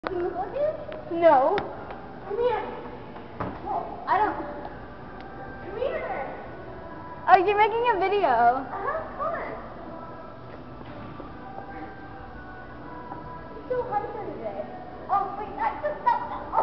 No. Come here. I don't. Come here. Oh, you're making a video. Come on. It's so hot today. Oh, wait, that's just stuff.